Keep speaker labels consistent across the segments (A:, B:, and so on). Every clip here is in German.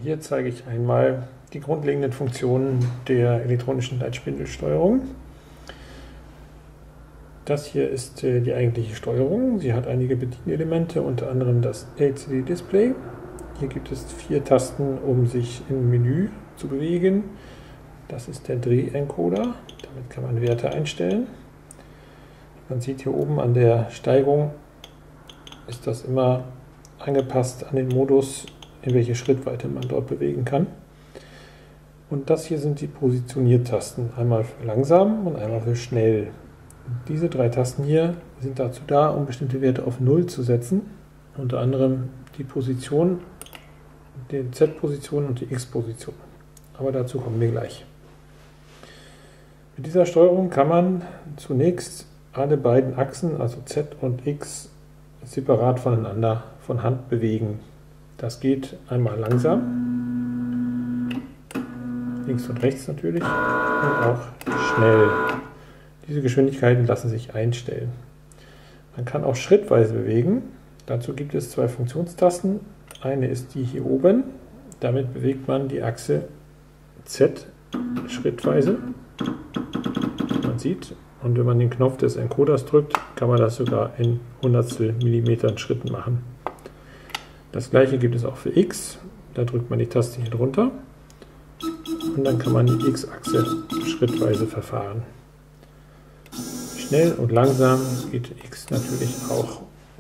A: Hier zeige ich einmal die grundlegenden Funktionen der elektronischen Leitspindelsteuerung. Das hier ist die eigentliche Steuerung. Sie hat einige Bedienelemente, unter anderem das LCD-Display. Hier gibt es 4 Tasten, um sich im Menü zu bewegen. Das ist der Drehencoder. Damit kann man Werte einstellen. Man sieht hier oben an der Steigung, ist das immer angepasst an den Modus, in welche Schrittweite man dort bewegen kann. Und das hier sind die Positioniertasten, einmal für langsam und einmal für schnell. Diese 3 Tasten hier sind dazu da, um bestimmte Werte auf 0 zu setzen, unter anderem die Position, die Z-Position und die X-Position. Aber dazu kommen wir gleich. Mit dieser Steuerung kann man zunächst alle beiden Achsen, also Z und X, separat voneinander von Hand bewegen. Das geht einmal langsam, links und rechts natürlich, und auch schnell. Diese Geschwindigkeiten lassen sich einstellen. Man kann auch schrittweise bewegen. Dazu gibt es 2 Funktionstasten. Eine ist die hier oben. Damit bewegt man die Achse Z schrittweise. Man sieht, und wenn man den Knopf des Encoders drückt, kann man das sogar in Hundertstel Millimetern Schritten machen. Das gleiche gibt es auch für X. Da drückt man die Taste hier drunter und dann kann man die X-Achse schrittweise verfahren. Schnell und langsam geht X natürlich auch.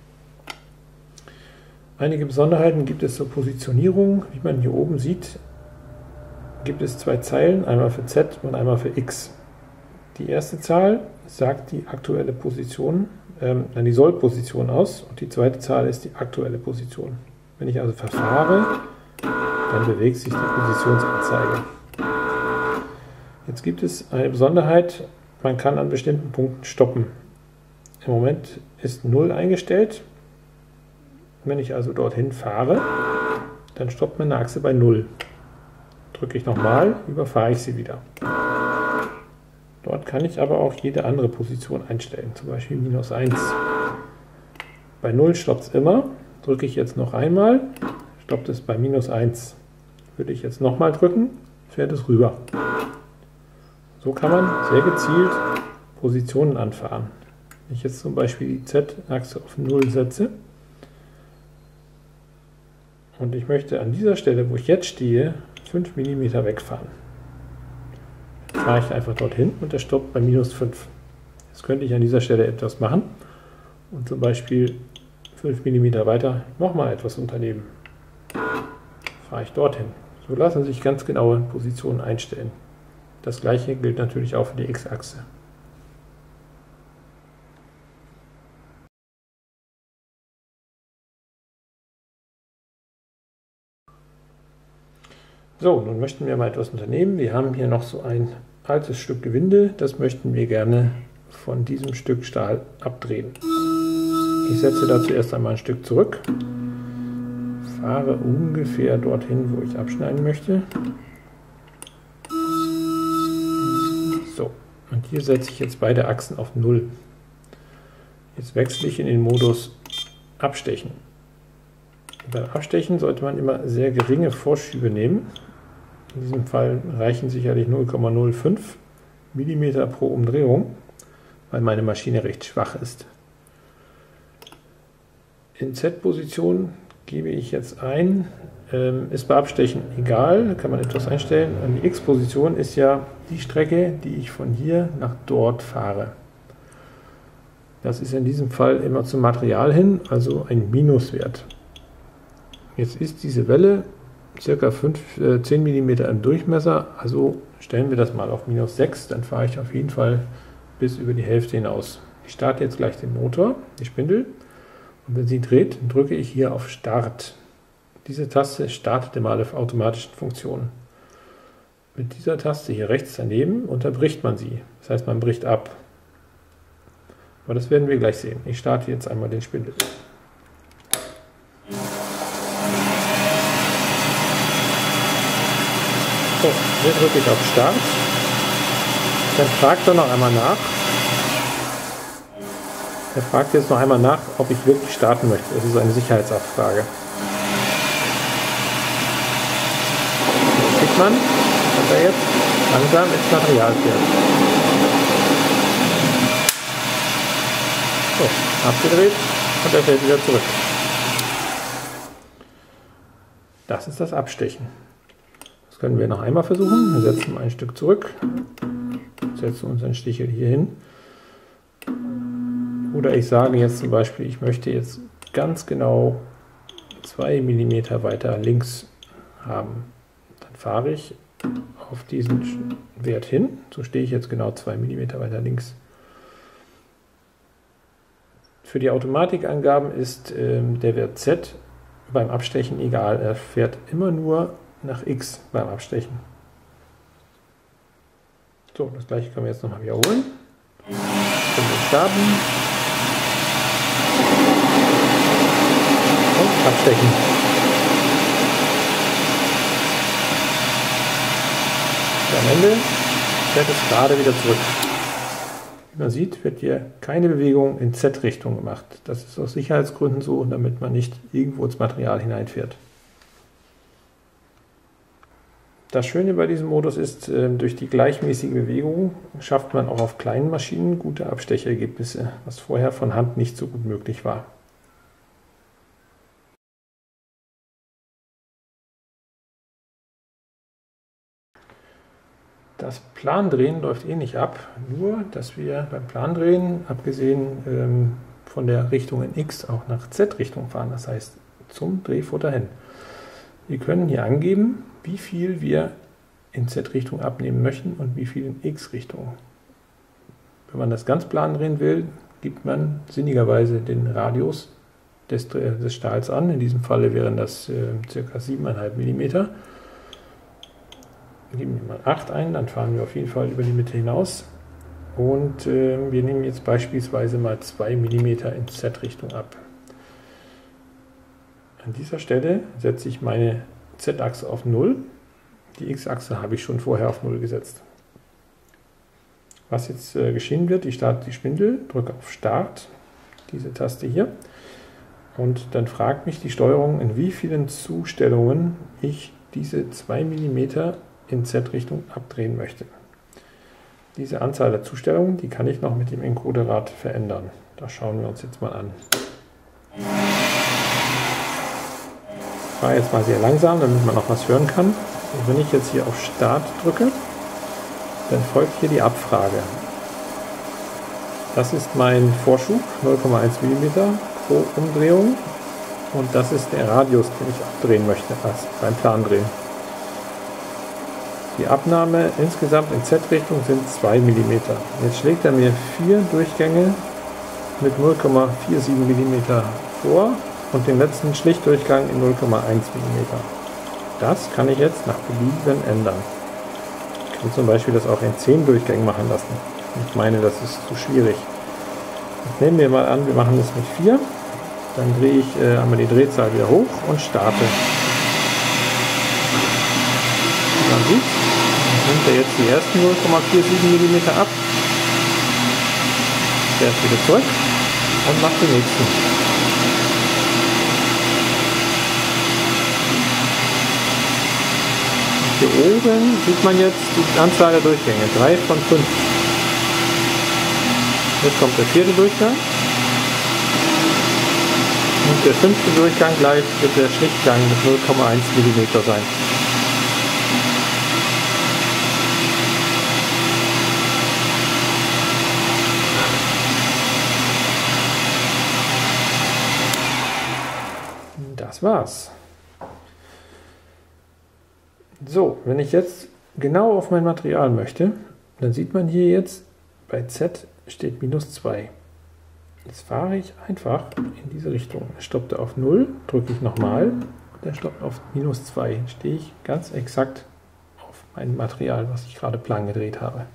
A: Einige Besonderheiten gibt es zur Positionierung. Wie man hier oben sieht, gibt es 2 Zeilen, einmal für Z und einmal für X. Die erste Zahl sagt die aktuelle Position, die Soll-Position aus, und die zweite Zahl ist die aktuelle Position. Wenn ich also verfahre, dann bewegt sich die Positionsanzeige. Jetzt gibt es eine Besonderheit, man kann an bestimmten Punkten stoppen. Im Moment ist 0 eingestellt. Wenn ich also dorthin fahre, dann stoppt meine Achse bei 0. Drücke ich nochmal, überfahre ich sie wieder. Dort kann ich aber auch jede andere Position einstellen, zum Beispiel -1. Bei 0 stoppt es immer. Drücke ich jetzt noch einmal, stoppt es bei -1. Würde ich jetzt nochmal drücken, fährt es rüber. So kann man sehr gezielt Positionen anfahren. Wenn ich jetzt zum Beispiel die Z-Achse auf 0 setze und ich möchte an dieser Stelle, wo ich jetzt stehe, 5 mm wegfahren, fahre ich einfach dorthin und der stoppt bei -5. Jetzt könnte ich an dieser Stelle etwas machen und zum Beispiel 5 mm weiter nochmal etwas unternehmen. Fahre ich dorthin. So lassen sich ganz genaue Positionen einstellen. Das gleiche gilt natürlich auch für die X-Achse. So, nun möchten wir mal etwas unternehmen. Wir haben hier noch so ein altes Stück Gewinde, das möchten wir gerne von diesem Stück Stahl abdrehen. Ich setze dazu erst einmal ein Stück zurück, fahre ungefähr dorthin, wo ich abschneiden möchte. So, und hier setze ich jetzt beide Achsen auf 0. Jetzt wechsle ich in den Modus Abstechen. Beim Abstechen sollte man immer sehr geringe Vorschübe nehmen. In diesem Fall reichen sicherlich 0,05 mm pro Umdrehung, weil meine Maschine recht schwach ist. In Z-Position gebe ich jetzt ein, ist bei Abstechen egal, da kann man etwas einstellen. Und die X-Position ist ja die Strecke, die ich von hier nach dort fahre. Das ist in diesem Fall immer zum Material hin, also ein Minuswert. Jetzt ist diese Welle ca. 10 mm im Durchmesser, also stellen wir das mal auf -6, dann fahre ich auf jeden Fall bis über die Hälfte hinaus. Ich starte jetzt gleich den Motor, die Spindel, und wenn sie dreht, drücke ich hier auf Start. Diese Taste startet immer alle automatischen Funktionen. Mit dieser Taste hier rechts daneben unterbricht man sie, das heißt man bricht ab. Aber das werden wir gleich sehen. Ich starte jetzt einmal den Spindel. So, hier drücke ich auf Start. Dann fragt er noch einmal nach. Er fragt jetzt noch einmal nach, ob ich wirklich starten möchte. Das ist eine Sicherheitsabfrage. sieht man, dass er jetzt langsam ins Material fährt. So, abgedreht und er fährt wieder zurück. Das ist das Abstechen. Das können wir noch einmal versuchen. Wir setzen ein Stück zurück, setzen unseren Stichel hier hin. Oder ich sage jetzt zum Beispiel, ich möchte jetzt ganz genau 2 mm weiter links haben. Dann fahre ich auf diesen Wert hin. So stehe ich jetzt genau 2 mm weiter links. Für die Automatikangaben ist der Wert Z beim Abstechen egal. Er fährt immer nur nach X beim Abstechen. So, das gleiche können wir jetzt nochmal wiederholen. Und starten. Und abstechen. Und am Ende fährt es gerade wieder zurück. Wie man sieht, wird hier keine Bewegung in Z-Richtung gemacht. Das ist aus Sicherheitsgründen so, damit man nicht irgendwo ins Material hineinfährt. Das Schöne bei diesem Modus ist, durch die gleichmäßige Bewegung schafft man auch auf kleinen Maschinen gute Abstechergebnisse, was vorher von Hand nicht so gut möglich war. Das Plandrehen läuft ähnlich ab, nur dass wir beim Plandrehen, abgesehen von der Richtung in X, auch nach Z-Richtung fahren, das heißt zum Drehfutter hin. Wir können hier angeben, wie viel wir in Z-Richtung abnehmen möchten und wie viel in X-Richtung. Wenn man das ganz plan drehen will, gibt man sinnigerweise den Radius des Stahls an. In diesem Falle wären das ca. 7,5 mm. Geben wir mal 8 ein, dann fahren wir auf jeden Fall über die Mitte hinaus. Und wir nehmen jetzt beispielsweise mal 2 mm in Z-Richtung ab. An dieser Stelle setze ich meine Z-Achse auf 0. Die X-Achse habe ich schon vorher auf 0 gesetzt. Was jetzt geschehen wird, ich starte die Spindel, drücke auf Start, diese Taste hier. Und dann fragt mich die Steuerung, in wie vielen Zustellungen ich diese 2 mm in Z-Richtung abdrehen möchte. Diese Anzahl der Zustellungen, die kann ich noch mit dem Encoderrad verändern. Das schauen wir uns jetzt mal an. Ich fahre jetzt mal sehr langsam, damit man noch was hören kann. Und wenn ich jetzt hier auf Start drücke, dann folgt hier die Abfrage. Das ist mein Vorschub, 0,1 mm pro Umdrehung. Und das ist der Radius, den ich abdrehen möchte, beim Plandrehen. Die Abnahme insgesamt in Z-Richtung sind 2 mm. Jetzt schlägt er mir 4 Durchgänge mit 0,47 mm vor und den letzten Schlichtdurchgang in 0,1 mm. Das kann ich jetzt nach Belieben ändern. Ich kann zum Beispiel das auch in 10 Durchgängen machen lassen. Ich meine, das ist zu schwierig. Jetzt nehmen wir mal an, wir machen das mit 4. Dann drehe ich einmal die Drehzahl wieder hoch und starte. Und man sieht, nimmt er jetzt die ersten 0,47 mm ab, fährt wieder zurück und macht die nächsten. Und hier oben sieht man jetzt die Anzahl der Durchgänge, 3 von 5. Jetzt kommt der 4. Durchgang und der 5. Durchgang gleich wird der Schlichtgang mit 0,1 mm sein. Das war's. So, wenn ich jetzt genau auf mein Material möchte, dann sieht man hier jetzt, bei Z steht -2. Jetzt fahre ich einfach in diese Richtung. Er stoppt auf 0, drücke ich nochmal und er stoppt auf -2. Stehe ich ganz exakt auf mein Material, was ich gerade plan gedreht habe.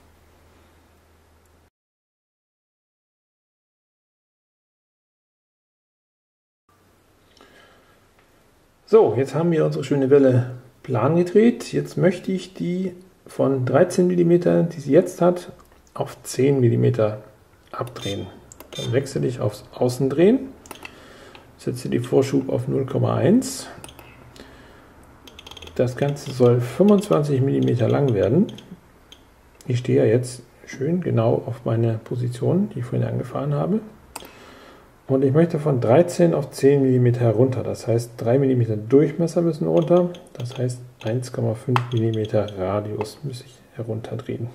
A: So, jetzt haben wir unsere schöne Welle plan gedreht. Jetzt möchte ich die von 13 mm, die sie jetzt hat, auf 10 mm abdrehen. Dann wechsle ich aufs Außendrehen, setze die Vorschub auf 0,1, Das Ganze soll 25 mm lang werden. Ich stehe ja jetzt schön genau auf meine Position, die ich vorhin angefahren habe. Und ich möchte von 13 auf 10 mm herunter. Das heißt, 3 mm Durchmesser müssen runter. Das heißt, 1,5 mm Radius muss ich herunterdrehen.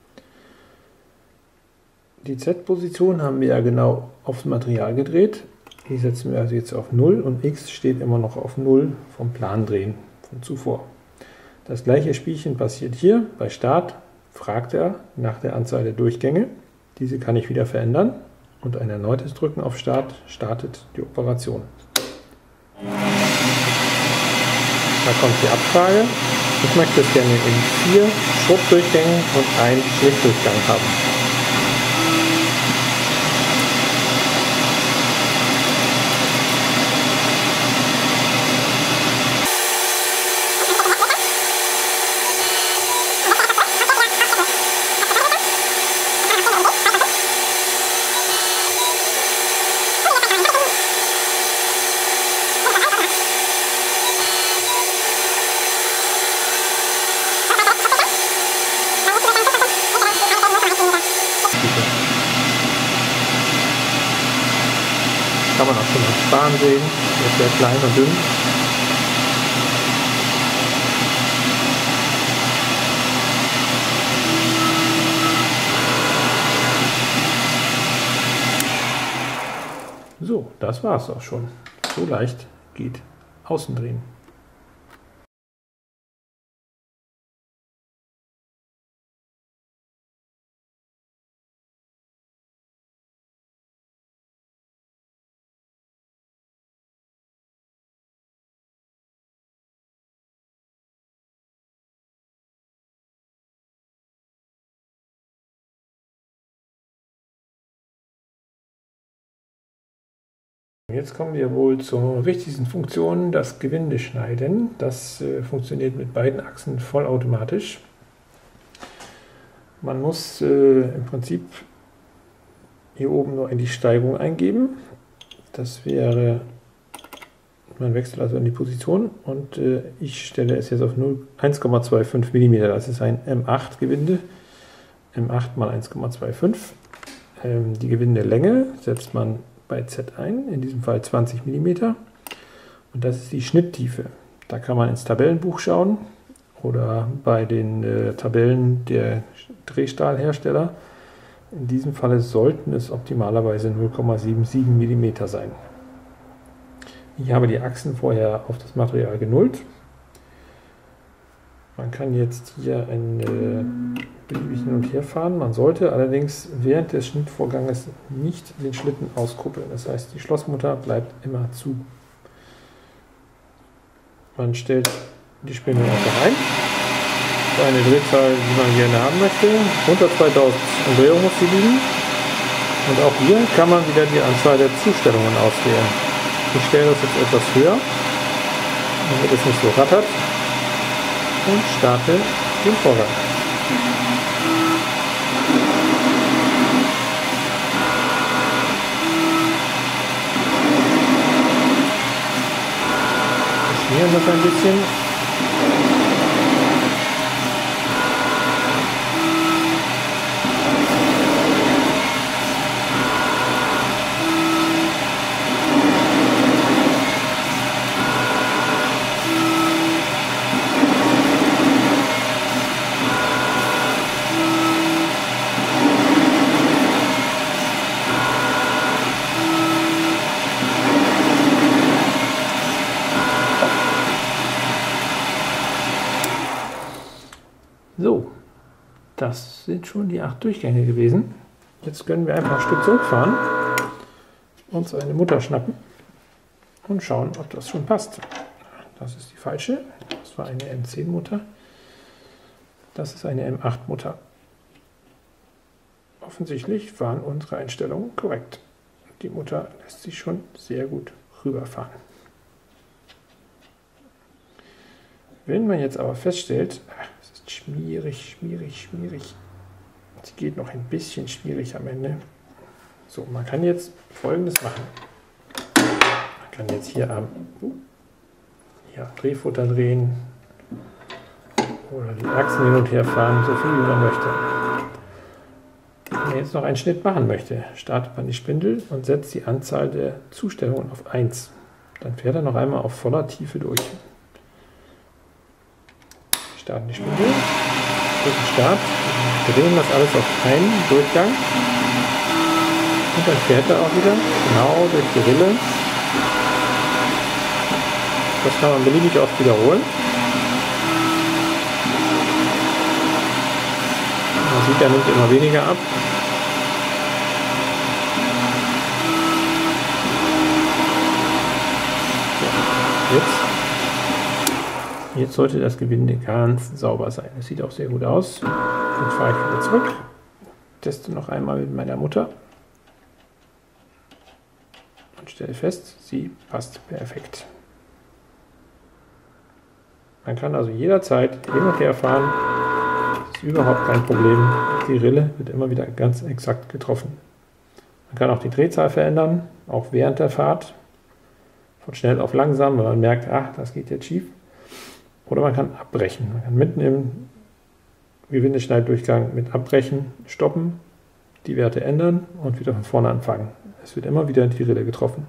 A: Die Z-Position haben wir ja genau aufs Material gedreht. Die setzen wir also jetzt auf 0 und X steht immer noch auf 0 vom Plandrehen von zuvor. Das gleiche Spielchen passiert hier. Bei Start fragt er nach der Anzahl der Durchgänge. Diese kann ich wieder verändern. Und ein erneutes Drücken auf Start startet die Operation. Da kommt die Abfrage. Ich möchte es gerne in 4 Schrubbdurchgängen und 1 Schlichtdurchgang haben. Kann man auch schon am Span sehen, der ist sehr klein und dünn. So, das war es auch schon. So leicht geht Außendrehen. Jetzt kommen wir wohl zur wichtigsten Funktion, das Gewindeschneiden. Das funktioniert mit beiden Achsen vollautomatisch. Man muss im Prinzip hier oben nur in die Steigung eingeben. Das wäre, man wechselt also in die Position und ich stelle es jetzt auf 1,25 mm. Das ist ein M8 Gewinde. M8 mal 1,25. Die Gewindelänge setzt man bei Z ein, in diesem Fall 20 mm. Und das ist die Schnitttiefe. Da kann man ins Tabellenbuch schauen oder bei den Tabellen der Drehstahlhersteller. In diesem Fall sollten es optimalerweise 0,77 mm sein. Ich habe die Achsen vorher auf das Material genullt. Man kann jetzt hier ein beliebig hin und her fahren. Man sollte allerdings während des Schnittvorganges nicht den Schlitten auskuppeln. Das heißt, die Schlossmutter bleibt immer zu. Man stellt die Spindel einfach ein. Eine Drehzahl, die man gerne haben möchte. Unter 2000 Umdrehungen muss sie liegen. Und auch hier kann man wieder die Anzahl der Zustellungen auswählen. Ich stelle das jetzt etwas höher, damit es nicht so rattert. Und starte den Vorgang. Wir schmieren das ein bisschen. So, das sind schon die 8 Durchgänge gewesen. Jetzt können wir einfach ein Stück zurückfahren, uns eine Mutter schnappen und schauen, ob das schon passt. Das ist die falsche, das war eine M10 Mutter. Das ist eine M8 Mutter. Offensichtlich waren unsere Einstellungen korrekt. Die Mutter lässt sich schon sehr gut rüberfahren. Wenn man jetzt aber feststellt, es ist schmierig, sie geht noch ein bisschen schmierig am Ende. So, man kann jetzt Folgendes machen. Man kann jetzt hier am Drehfutter drehen, oder die Achsen hin und her fahren, so viel wie man möchte. Wenn man jetzt noch einen Schnitt machen möchte, startet man die Spindel und setzt die Anzahl der Zustellungen auf 1. Dann fährt er noch einmal auf voller Tiefe durch. Wir starten die Spindel, drücken Start, drehen das alles auf einen Durchgang und dann fährt er auch wieder genau durch die Rille. Das kann man beliebig oft wiederholen. Man sieht, er nimmt immer weniger ab. Jetzt sollte das Gewinde ganz sauber sein. Es sieht auch sehr gut aus. Jetzt fahre ich wieder zurück. Teste noch einmal mit meiner Mutter. Und stelle fest, sie passt perfekt. Man kann also jederzeit hin und her fahren. Das ist überhaupt kein Problem. Die Rille wird immer wieder ganz exakt getroffen. Man kann auch die Drehzahl verändern, auch während der Fahrt. Von schnell auf langsam, wenn man merkt, ach, das geht jetzt schief. Oder man kann abbrechen. Man kann mitten im Gewindeschneiddurchgang mit abbrechen, stoppen, die Werte ändern und wieder von vorne anfangen. Es wird immer wieder in die Rille getroffen.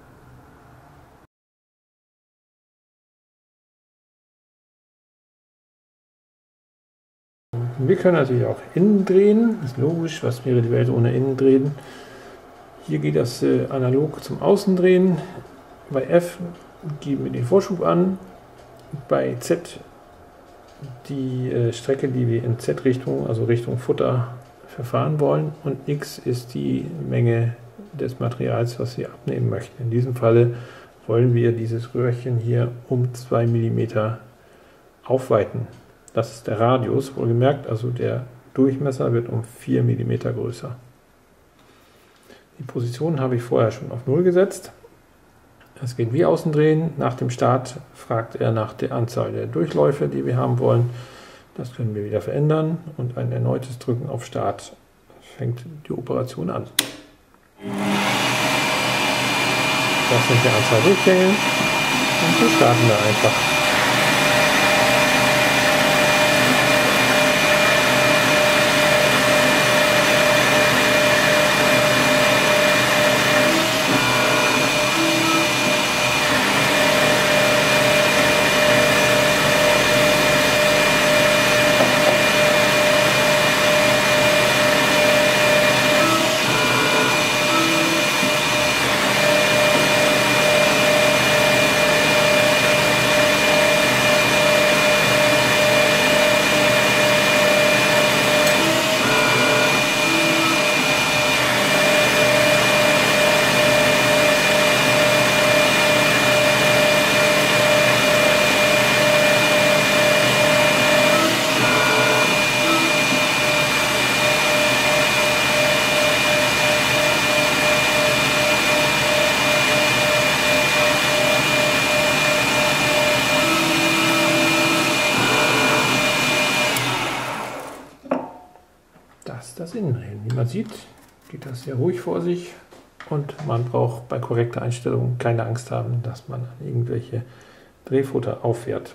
A: Wir können natürlich auch innen drehen. Das ist logisch, was wäre die Welt ohne innen drehen. Hier geht das analog zum Außendrehen. Bei F geben wir den Vorschub an. Bei Z die Strecke, die wir in Z-Richtung, also Richtung Futter, verfahren wollen. Und X ist die Menge des Materials, was wir abnehmen möchten. In diesem Falle wollen wir dieses Röhrchen hier um 2 mm aufweiten. Das ist der Radius, wohlgemerkt, also der Durchmesser wird um 4 mm größer. Die Position habe ich vorher schon auf 0 gesetzt. Es geht wie Außendrehen. Nach dem Start fragt er nach der Anzahl der Durchläufe, die wir haben wollen. Das können wir wieder verändern und ein erneutes Drücken auf Start fängt die Operation an. Das sind die Anzahl Durchgänge und so starten wir einfach. Das Innendrehen. Wie man sieht, geht das sehr ruhig vor sich und man braucht bei korrekter Einstellung keine Angst haben, dass man an irgendwelche Drehfutter auffährt.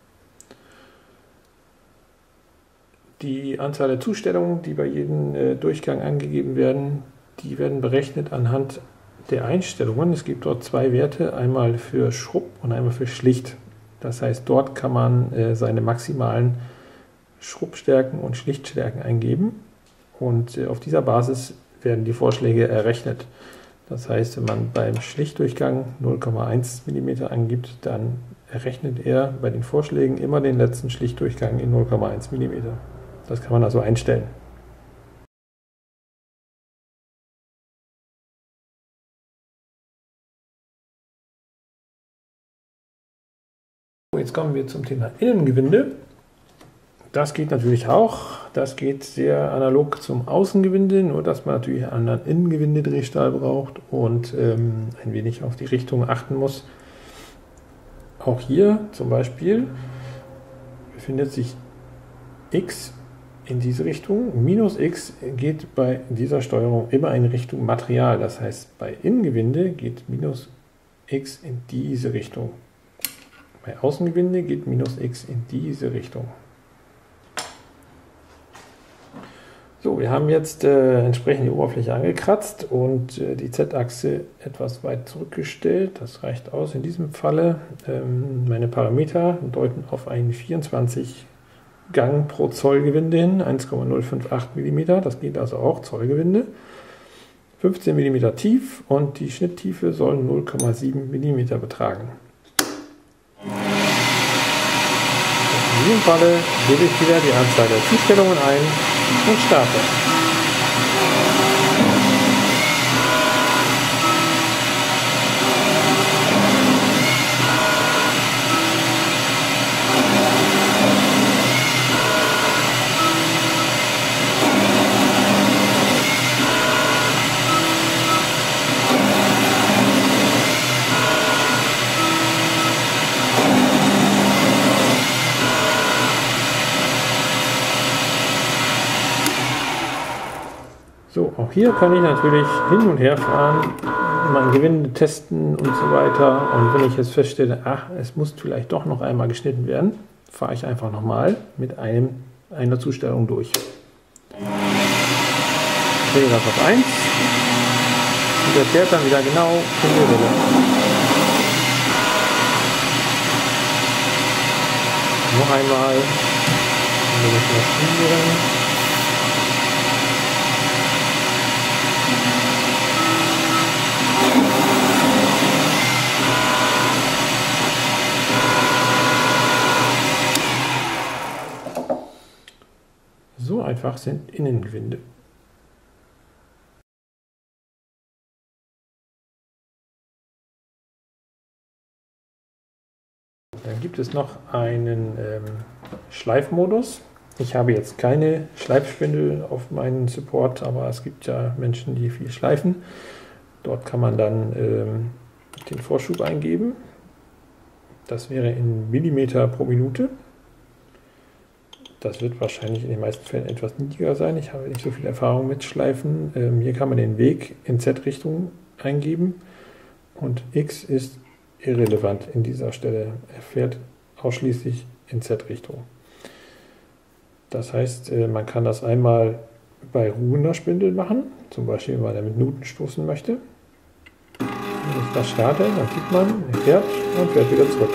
A: Die Anzahl der Zustellungen, die bei jedem Durchgang angegeben werden, die werden berechnet anhand der Einstellungen. Es gibt dort zwei Werte, einmal für Schrupp und einmal für Schlicht. Das heißt, dort kann man seine maximalen Schruppstärken und Schlichtstärken eingeben. Und auf dieser Basis werden die Vorschläge errechnet. Das heißt, wenn man beim Schlichtdurchgang 0,1 mm angibt, dann errechnet er bei den Vorschlägen immer den letzten Schlichtdurchgang in 0,1 mm. Das kann man also einstellen. Jetzt kommen wir zum Thema Innengewinde. Das geht natürlich auch. Das geht sehr analog zum Außengewinde, nur dass man natürlich einen anderen Innengewindedrehstahl braucht und ein wenig auf die Richtung achten muss. Auch hier zum Beispiel befindet sich X in diese Richtung. Minus X geht bei dieser Steuerung immer in Richtung Material. Das heißt, bei Innengewinde geht minus X in diese Richtung. Bei Außengewinde geht minus X in diese Richtung. So, wir haben jetzt entsprechend die Oberfläche angekratzt und die Z-Achse etwas weit zurückgestellt. Das reicht aus in diesem Falle. Meine Parameter deuten auf ein 24 Gang pro Zollgewinde hin, 1,058 mm. Das geht also auch, Zollgewinde. 15 mm tief und die Schnitttiefe soll 0,7 mm betragen. In diesem Falle gebe ich wieder die Anzahl der Zustellungen ein und starte. So, auch hier kann ich natürlich hin und her fahren, mein Gewinde testen und so weiter. Und wenn ich jetzt feststelle, ach, es muss vielleicht doch noch einmal geschnitten werden, fahre ich einfach nochmal mit einer Zustellung durch. Ich drehe das auf 1 und der fährt dann wieder genau in die Rille. Noch einmal, wenn ich das spiele. So einfach sind Innengewinde. Dann gibt es noch einen Schleifmodus. Ich habe jetzt keine Schleifspindel auf meinen Support, aber es gibt ja Menschen, die viel schleifen. Dort kann man dann den Vorschub eingeben. Das wäre in Millimeter pro Minute. Das wird wahrscheinlich in den meisten Fällen etwas niedriger sein. Ich habe nicht so viel Erfahrung mit Schleifen. Hier kann man den Weg in Z-Richtung eingeben und X ist irrelevant in dieser Stelle. Er fährt ausschließlich in Z-Richtung. Das heißt, man kann das einmal bei ruhender Spindel machen, zum Beispiel, wenn man damit Nuten stoßen möchte. Wenn ich das starte, dann sieht man, er fährt und fährt wieder zurück.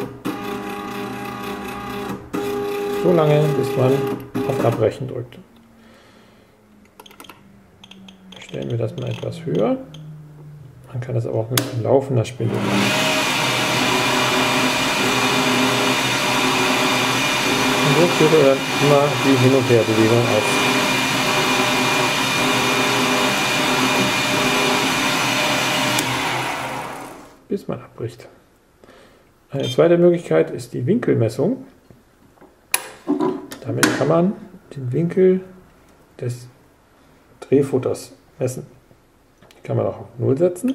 A: So lange, bis man auf Abbrechen drückt. Stellen wir das mal etwas höher. Man kann das aber auch mit laufender Spindel machen. Und so führt er dann immer die Hin- und Herbewegung aus. Bis man abbricht. Eine zweite Möglichkeit ist die Winkelmessung. Damit kann man den Winkel des Drehfutters messen. Die kann man auch auf 0 setzen.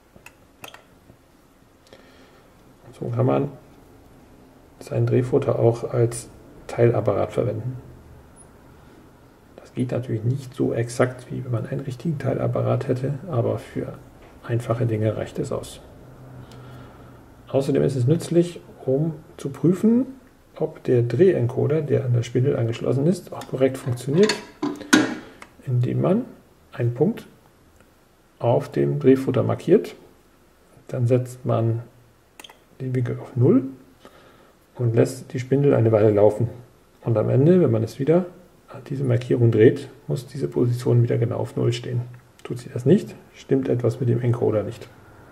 A: So kann man seinen Drehfutter auch als Teilapparat verwenden. Das geht natürlich nicht so exakt, wie wenn man einen richtigen Teilapparat hätte, aber für einfache Dinge reicht es aus. Außerdem ist es nützlich, um zu prüfen, ob der Drehencoder, der an der Spindel angeschlossen ist, auch korrekt funktioniert, indem man einen Punkt auf dem Drehfutter markiert. Dann setzt man den Winkel auf 0 und lässt die Spindel eine Weile laufen. Und am Ende, wenn man es wieder an diese Markierung dreht, muss diese Position wieder genau auf 0 stehen. Tut sie das nicht, stimmt etwas mit dem Encoder nicht.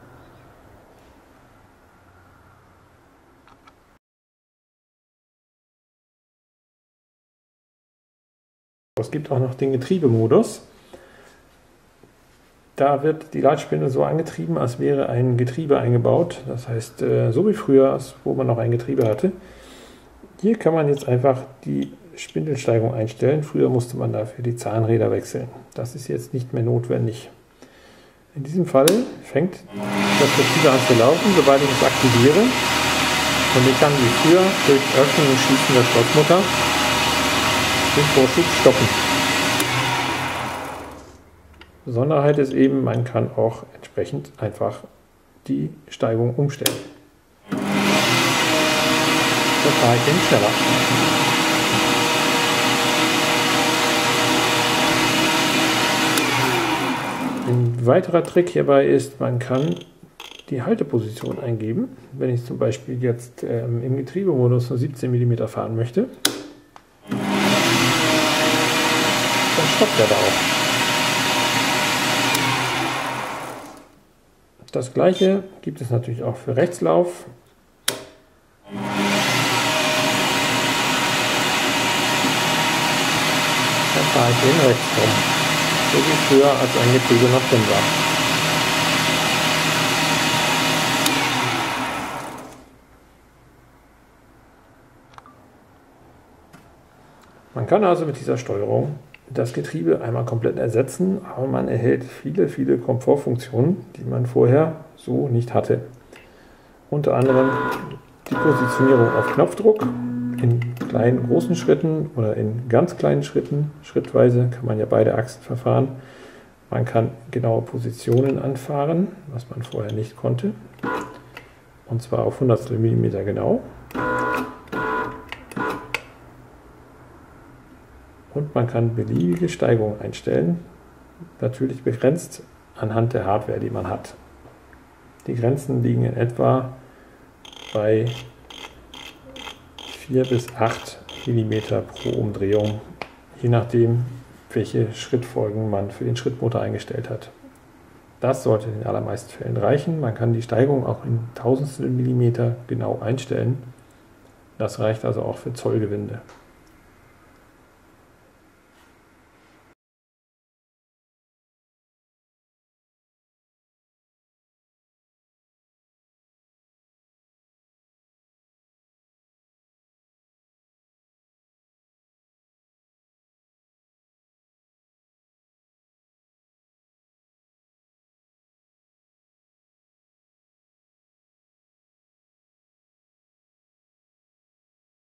A: Es gibt auch noch den Getriebemodus. Da wird die Leitspindel so angetrieben, als wäre ein Getriebe eingebaut. Das heißt, so wie früher, wo man noch ein Getriebe hatte. Hier kann man jetzt einfach die Spindelsteigung einstellen. Früher musste man dafür die Zahnräder wechseln. Das ist jetzt nicht mehr notwendig. In diesem Fall fängt das Getriebe an zu laufen, sobald ich es aktiviere. Und ich kann wie früher durch Öffnen und Schließen der Schlossmutter den Vorschub stoppen. Besonderheit ist eben, man kann auch entsprechend einfach die Steigung umstellen. Das fahre ich eben schneller. weiterer Trick hierbei ist, man kann die Halteposition eingeben. Wenn ich zum Beispiel jetzt im Getriebemodus nur 17 mm fahren möchte, dann stoppt er da auch. Das gleiche gibt es natürlich auch für Rechtslauf. Dann fahre ich den rechts rum, so wie früher, als ein Getriebe noch drin war. Man kann also mit dieser Steuerung das Getriebe einmal komplett ersetzen, aber man erhält viele, viele Komfortfunktionen, die man vorher so nicht hatte. Unter anderem die Positionierung auf Knopfdruck in kleinen, großen Schritten oder in ganz kleinen Schritten. Schrittweise kann man ja beide Achsen verfahren. Man kann genaue Positionen anfahren, was man vorher nicht konnte. Und zwar auf Hundertstel Millimeter genau. Und man kann beliebige Steigungen einstellen, natürlich begrenzt anhand der Hardware, die man hat. Die Grenzen liegen in etwa bei 4 bis 8 mm pro Umdrehung, je nachdem, welche Schrittfolgen man für den Schrittmotor eingestellt hat. Das sollte in den allermeisten Fällen reichen. Man kann die Steigung auch in Tausendstel Millimeter genau einstellen. Das reicht also auch für Zollgewinde.